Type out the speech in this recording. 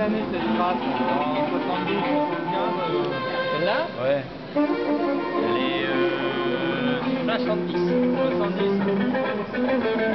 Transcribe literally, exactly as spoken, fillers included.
année cette trace? En soixante-douze, soixante-quinze euh... Celle-là? Ouais. Elle est euh, soixante-dix. soixante-dix.